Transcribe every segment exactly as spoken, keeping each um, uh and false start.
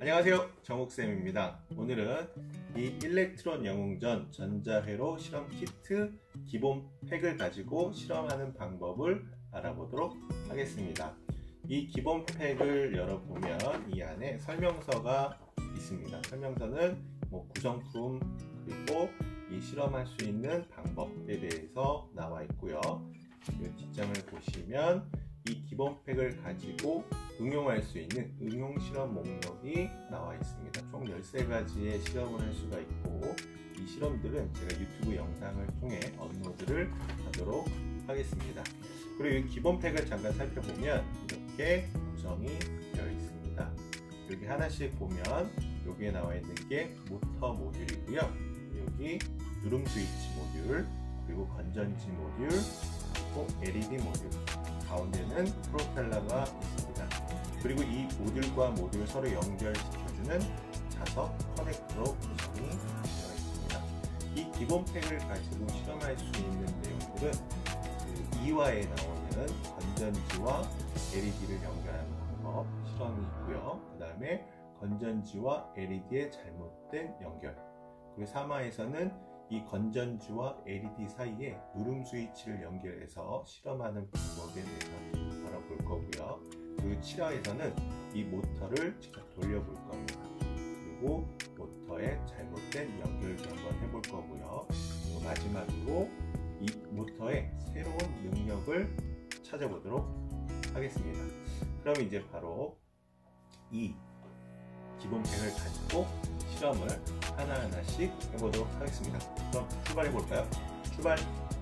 안녕하세요, 정욱쌤입니다. 오늘은 이 일렉트론 영웅전 전자회로 실험 키트 기본 팩을 가지고 실험하는 방법을 알아보도록 하겠습니다. 이 기본 팩을 열어보면 이 안에 설명서가 있습니다. 설명서는 뭐 구성품 그리고 이 실험할 수 있는 방법에 대해서 나와 있고요. 이 뒷장을 보시면 이 기본 팩을 가지고 응용할 수 있는 응용 실험 목록이 나와 있습니다. 총 열세 가지의 실험을 할 수가 있고, 이 실험들은 제가 유튜브 영상을 통해 업로드를 하도록 하겠습니다. 그리고 이 기본 팩을 잠깐 살펴보면 이렇게 구성이 되어 있습니다. 여기 하나씩 보면 여기에 나와 있는 게 모터 모듈이고요. 여기 누름 스위치 모듈, 그리고 건전지 모듈, 그리고 엘이디 모듈, 가운데는 프로펠러가 있습니다. 그리고 이 모듈과 모듈 서로 연결시켜주는 자석 커넥터로 구성이 되어 있습니다. 이 기본 팩을 가지고 실험할 수 있는 내용들은 그 이 화에 나오는 건전지와 엘이디를 연결하는 방법 실험이 있고요. 그 다음에 건전지와 엘이디의 잘못된 연결, 그리고 삼 화에서는 이 건전지와 엘이디 사이에 누름 스위치를 연결해서 실험하는 방법에 대해서 알아볼 거고요. 그리고 칠 화에서는 이 모터를 직접 돌려볼 겁니다. 그리고 모터의 잘못된 연결도 한번 해볼 거고요. 그리고 마지막으로 이 모터의 새로운 능력을 찾아보도록 하겠습니다. 그럼 이제 바로 이 기본 팩을 가지고 실험을 하나하나씩 해보도록 하겠습니다. 그럼 출발해 볼까요? 출발!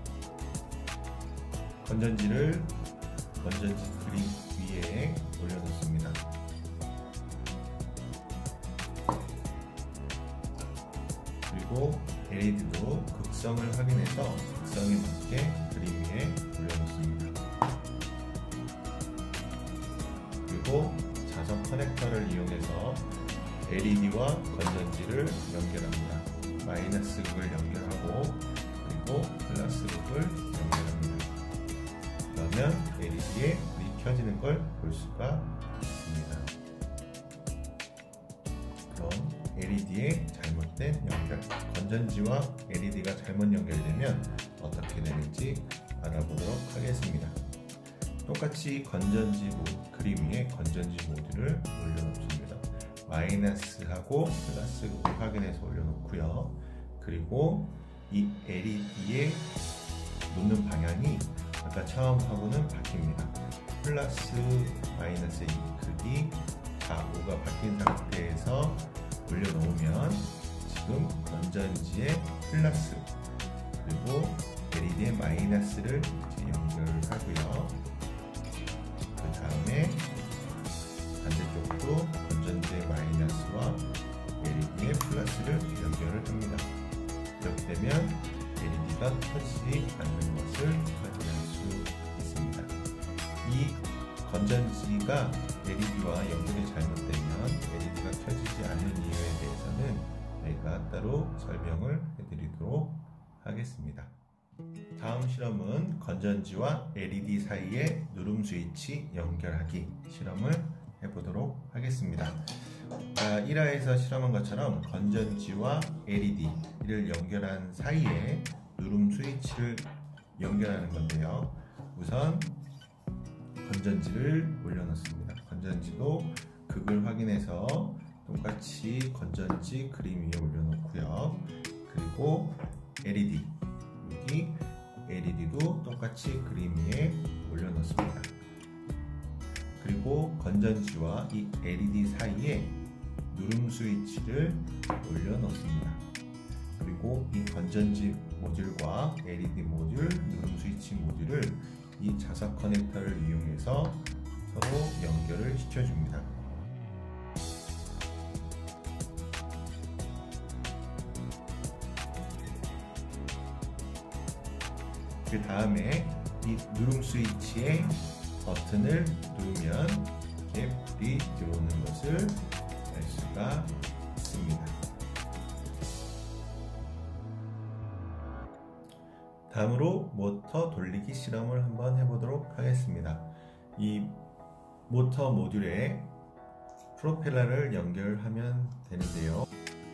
건전지를 건전지 그림 위에 올려놓습니다. 그리고 엘이디도 극성을 확인해서 극성에 맞게 그림 위에 올려놓습니다. 그리고 자석 커넥터를 이용해서 엘이디와 건전지를 연결합니다. 마이너스 극을 연결하고 그리고 플러스 극을 연결합니다. 그러면 엘이디에 불이 켜지는 걸 볼 수가 있습니다. 그럼 엘이디의 잘못된 연결, 건전지와 엘이디가 잘못 연결되면 어떻게 되는지 알아보도록 하겠습니다. 똑같이 건전지 그림 위에 건전지 모듈을 올려놓습니다. 마이너스하고 플러스를 확인해서 올려놓고요. 그리고 이 엘이디의 놓는 방향이 아까 처음하고는 바뀝니다. 플러스 마이너스의 이 극이 좌우가 바뀐 상태에서 올려놓으면 지금 건전지의 플러스 그리고 엘이디의 마이너스를 이제 연결을 하고요. 그 다음에 반대쪽도 건전지의 마이너스와 엘이디의 플러스를 연결을 합니다. 이렇게 되면 엘이디가 켜지지 않는 것을 확인할 수 있습니다. 이 건전지가 엘이디와 연결이 잘못되면 엘이디가 켜지지 않는 이유에 대해서는 저희가 따로 설명을 해드리도록 하겠습니다. 다음 실험은 건전지와 엘이디 사이에 누름 스위치 연결하기 실험을 해보도록 하겠습니다. 아, 일 화에서 실험한 것처럼 건전지와 엘이디를 연결한 사이에 누름 스위치를 연결하는 건데요. 우선 건전지를 올려놓습니다. 건전지도 극을 확인해서 똑같이 건전지 그림 위에 올려놓고요. 그리고 엘이디, 여기 엘이디도 똑같이 그림 위에 올려놓습니다. 그리고 건전지와 이 엘이디 사이에 누름 스위치를 올려놓습니다. 그리고 이 건전지 모듈과 엘이디 모듈, 누름 스위치 모듈을 이 자석 커넥터를 이용해서 서로 연결을 시켜줍니다. 그 다음에 이 누름 스위치의 버튼을 누르면 이렇게 불이 들어오는 것을 알 수가 있습니다. 다음으로 모터 돌리기 실험을 한번 해보도록 하겠습니다. 이 모터 모듈에 프로펠러를 연결하면 되는데요.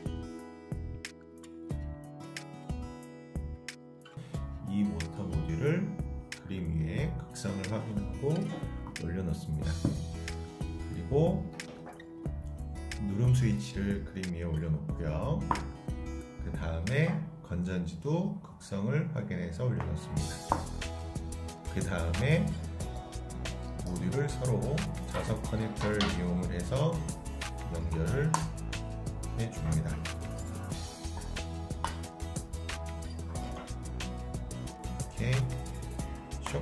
이 모터 모듈을 그림 위에 극성을 확인하고 올려놓습니다. 그리고 누름 스위치를 그림 위에 올려놓고요. 그 다음에 건전지도 극성을 확인해서 올려놓습니다. 그 다음에 모듈을 서로 자석 커넥터를 이용을 해서 연결을 해줍니다. 이렇게 쇽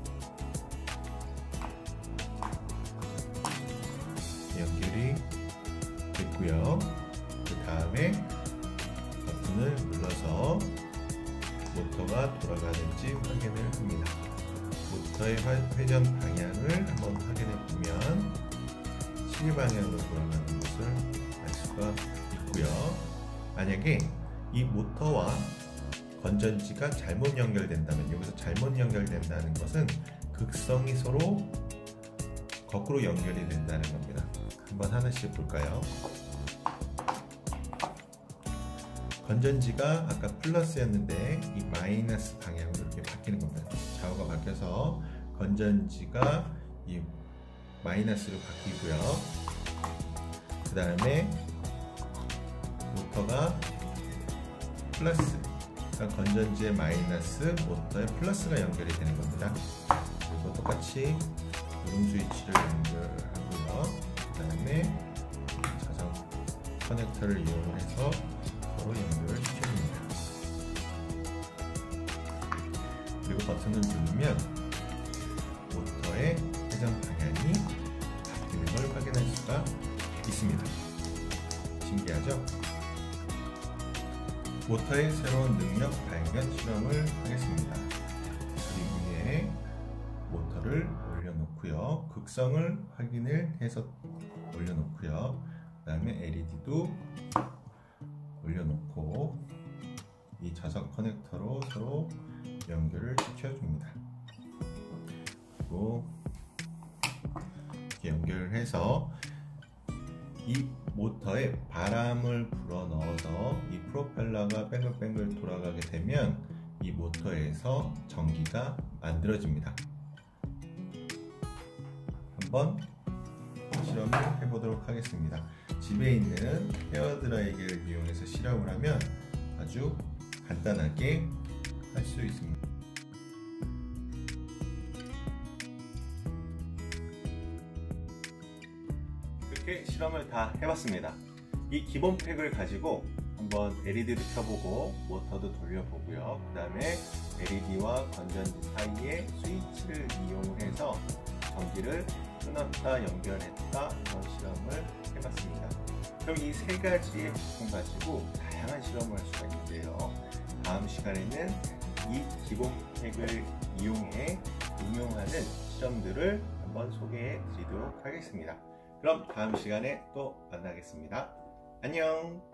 연결이 됐고요. 그 다음에 버튼을 눌러서 모터가 돌아가는지 확인을 합니다. 모터의 회전 방향을 한번 확인해 보면 실 방향으로 돌아가는 것을 알 수가 있고요. 만약에 이 모터와 건전지가 잘못 연결된다면, 여기서 잘못 연결된다는 것은 극성이 서로 거꾸로 연결이 된다는 겁니다. 한번 하나씩 볼까요? 건전지가 아까 플러스였는데 이 마이너스 방향으로 이렇게 바뀌는 겁니다. 좌우가 바뀌어서 건전지가 이 마이너스로 바뀌고요. 그 다음에 모터가 플러스, 그러니까 건전지의 마이너스, 모터의 플러스가 연결이 되는 겁니다. 그리고 똑같이 누름 스위치를 연결하고요. 그 다음에 자석 커넥터를 이용해서 서로 연결을 시켜줍니다. 그리고 버튼을 누르면 모터의 회전 방향이 바뀌는 걸 확인할 수가 있습니다. 신기하죠? 모터의 새로운 능력 발견 실험을 하겠습니다. 그림 위에 모터를 올려놓고요. 극성을 확인을 해서 올려놓고요. 그 다음에 엘이디도 올려놓고 이 자석 커넥터로 서로 연결을 시켜줍니다. 그리고 이렇게 연결을 해서 이 모터에 바람을 불어 넣어서 이 프로펠러가 뱅글뱅글 돌아가게 되면 이 모터에서 전기가 만들어집니다. 한번 실험을 해보도록 하겠습니다. 집에 있는 헤어드라이기를 이용해서 실험을 하면 아주 간단하게 할 수 있습니다. 이렇게 실험을 다 해봤습니다. 이 기본 팩을 가지고 한번 엘이디도 켜보고 모터도 돌려보고요. 그 다음에 엘이디와 건전지 사이에 스위치를 이용해서 전기를 끊었다 연결했다 이런 실험을 해봤습니다. 그럼 이 세 가지의 부품 가지고 다양한 실험을 할 수가 있는데요. 다음 시간에는 이 기본 팩을 이용해 응용하는 실험들을 한번 소개해 드리도록 하겠습니다. 그럼 다음 시간에 또 만나겠습니다. 안녕!